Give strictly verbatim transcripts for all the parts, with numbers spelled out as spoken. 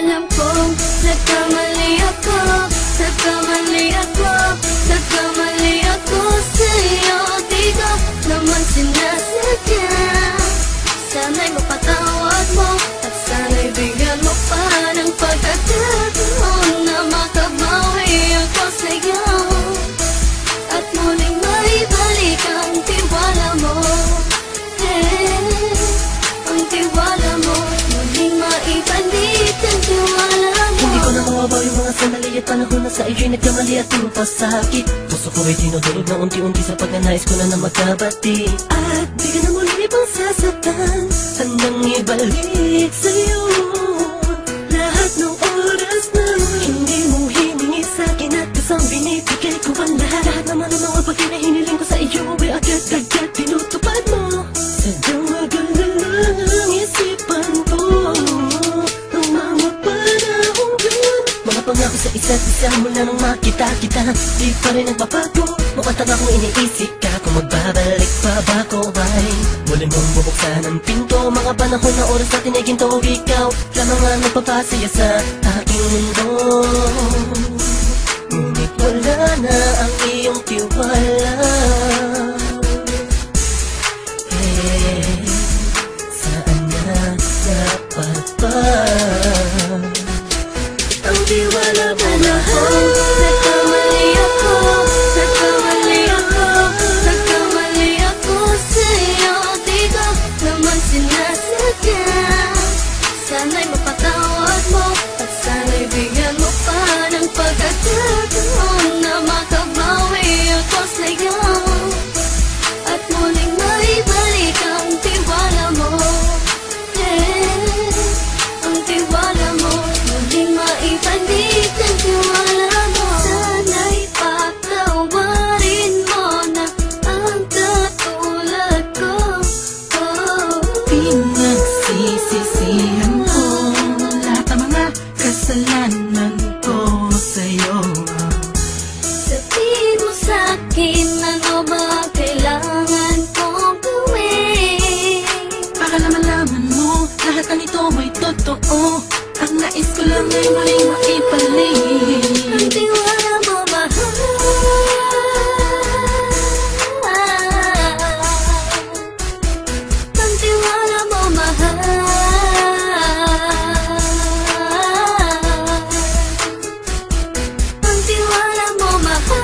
Alam kong nagkamali ako, nagkamali ako, nagkamali ako sa'yo. Di ko naman sinasadya. Sana'y mapatawad mo at sana'y bigyan mo pa ng pagkakataon na makabawi ako sa'yo at muling maibalik ang tiwala mo. Eh, ang tiwala mo, muling maibalik ang tiwala mo. Hindi ko na mawabaw yung mga sandali at panahon na sa iyo'y nagkamali at pinapasakit. Puso ko ay dinudulog na unti-unti sa pagnanais ko na na magkabati. At di ka na muli pang sasaktan, handang ibalik sa'yo lahat ng oras na hindi mo hiningi sa'kin at kasang binibigay ko ang lahat. Lahat naman ng mga bagay na hiniling ko sa iyo ay agad-agad tinutupad mo. Sadyang magalang ang isipan ko ng mga panahon yun. Mga pangako sa isa't isa mula nung makita kita, di pa rin nagbabago. Mukhang tanga kung iniisip ka kung magbabalik pa ba ko ay muli mong bubuksan ang pinto. Mga panahon na oras natin ay ginto. Ikaw lamang ang nagpapasaya sa aking mundo. Ngunit wala na ang iyong tiwala. Eh, saan na dapat ba ang tiwala mo na? Nagkamali ako, nagkamali ako, nagkamali ako sa'yo. Di ko naman sinasadya. Sana'y mapatawad mo at sana'y bigyan mo pa ng pagkakataon na makabawi ako sa'yo at muling maibalik ang tiwala mo. Eh, ang tiwala mo, muling maibalik ang tiwala mo. Sana'y patawarin mo na ang katulad ko. Oh. Pinagsisisihan ko lahat ng mga kasalanan ko sa'yo. Sabihin mo sa'kin ano ba kailangan kong gawin Baka naman-laman mo lahat ng ito ay totoo. Ang nais ko lang ay muling maibalik ang tiwala mo, mahal. Ang tiwala mo, mahal. Ang tiwala mo, mahal.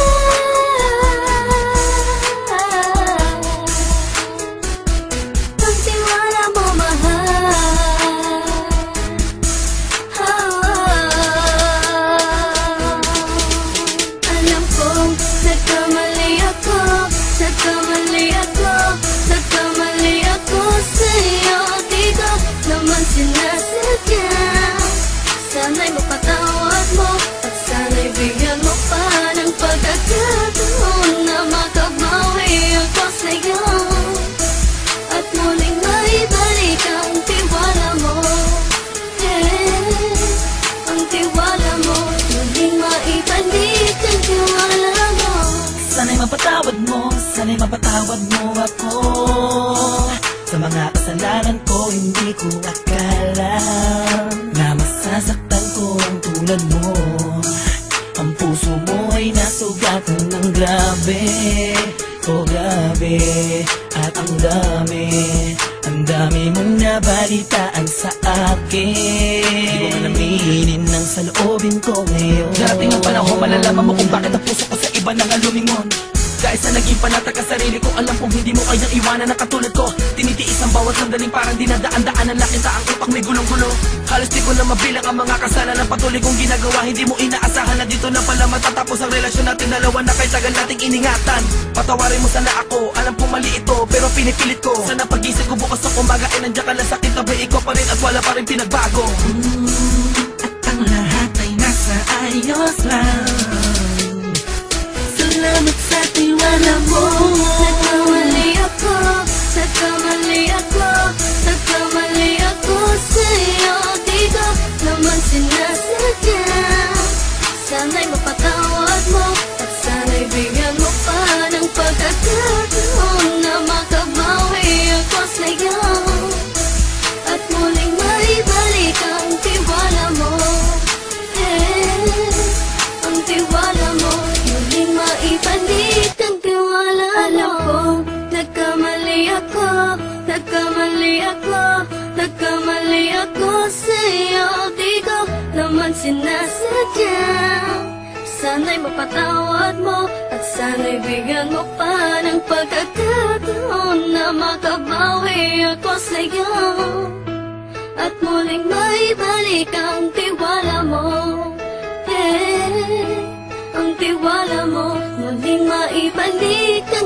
Ang tiwala mo, mahal. Alam kong nagkamali ako, nagkamali ako, nagkamali ako sa'yo. Di ko naman sinasadya. Sana'y mapatawad mo at sana'y bigyan mo pa ng pagkakataon na makabawi ako sa'yo at muling maibalik ang tiwala mo. Eh, ang tiwala mo, muling maibalik ang tiwala mo. Sana'y mapatawad mo, sana'y mapatawad mo ako sa mga kasalanan ko. Hindi ko akala na masasaktan ko ang tulad mo. Ang puso mo ay nasugatan ng grabe, oh grabe. At ang dami, ang dami mong nabalitaan sa akin. Di ko man aminin ng saloobin ko ngayon. Darating ang panahon, malalaman mo kung bakit ang puso ko sa iba nang alumingon. Dahil sa naging panatag ka sarili ko, alam kong hindi mo kayang iwanan na katulad ko. Tinitiis ang bawat sandaling parang dinadaan-daan ang lakita ang upang may gulong-gulo. Halos di ko na mabilang ang mga kasalanan patuloy kong ginagawa. Hindi mo inaasahan na dito na pala matatapos ang relasyon natin dalawa na kahit tagal nating iningatan. Patawarin mo sana ako, alam kong mali ito pero pinipilit ko. Sana pag-isip ko bukas ng umaga ay nandiyan ka lang sa kitabi ko pa rin at wala pa rin pinagbago. mm, At ang lahat ay nasa ayos lang. Salamat sa tiwala mo. Nagkamali ako, nagkamali ako, nagkamali ako sa'yo. Di ko naman sinasadya. Sana'y mapatawad mo at sana'y bigyan mo pa ng pagkakataon na makabawi ako sa'yo at muling maibalik ang tiwala nagkamali ako, nagkamali ako sa'yo. Di ko naman sinasadya. Sana'y mapatawad mo at sana'y bigyan mo pa ng pagkakataon na makabawi ako sa'yo at muling maibalik ang tiwala mo. Eh, ang tiwala mo muling maibalik